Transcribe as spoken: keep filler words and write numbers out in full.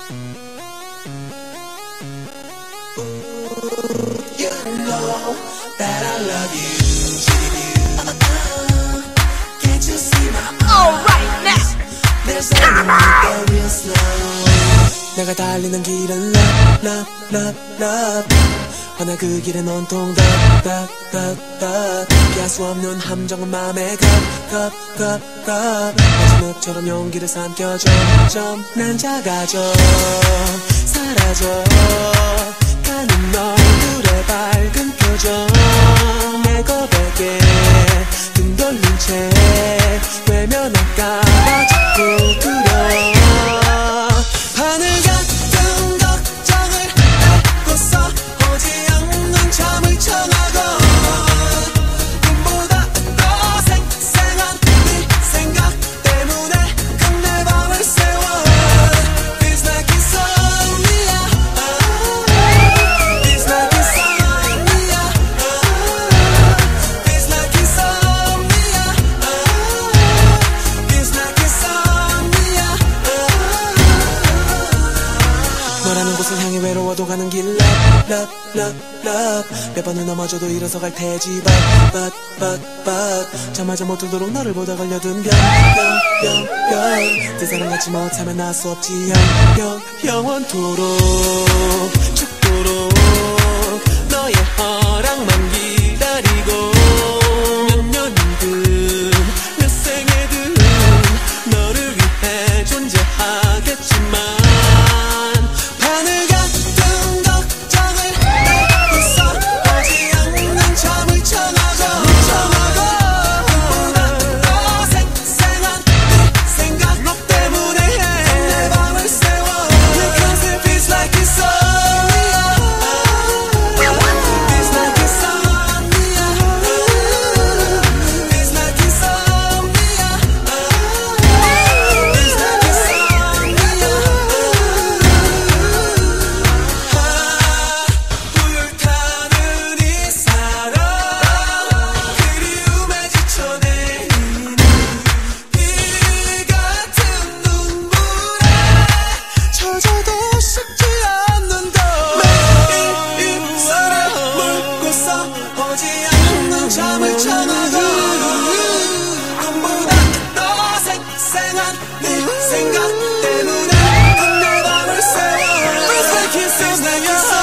You know that I love you. Uh-uh. Can't you see my eyes? Alright now. There's only one real slow. 내가 달리는 길은 love, love, love, love. 허나 그 길은 온통 더, 더, 더, 더. 피할 수 없는 함정은 맘에 겁, 겁, 겁, 겁. 마지막처럼 용기를 삼켜 점점 난 작아져 사라져 가는 너들의 밝은 표정 내 고백에 등 돌린 채 외면할까봐 자꾸 두려워 하늘 같은 걱정을 안고서 오지 않는 잠을 청하고 꿈보다 더 생생한 네 생각 때문에 끝내 밤을 세워 Feels like insomnia Feels like insomnia Feels like insomnia Feels like insomnia 너라는 곳을 향해 외로워도 가는 길 Love, love, love, love 몇 번을 넘어져도 일어서 갈 테지 But, but, but, but 잠마저 못 들도록 너를 보다 걸려든 별, 별, 별, 별 그 사람 같지 못하면 나 수 없지 영, 영, 영원토록 죽도록 너의 허락만 기다리고 몇 년이든 몇 생에든 너를 위해 존재하겠지만 하늘 같은 걱정을 안고서 오지 않는 잠을 청하고 청하고 꿈보다 더 생생한 네 생각 너 때문에 내 밤을 세워 Because it feels like insomnia Feels like insomnia Feels like insomnia Feels like insomnia 불타는 이 사랑 그리움에 지쳐 내리는 비 같은 눈물에 젖어도 식지 않는 너 매일 입술에 물고서 오지 않는 잠을 청하고 꿈보다 더 생생한 네 생각 때문에 끝내 밤을 새워 Feels like insomnia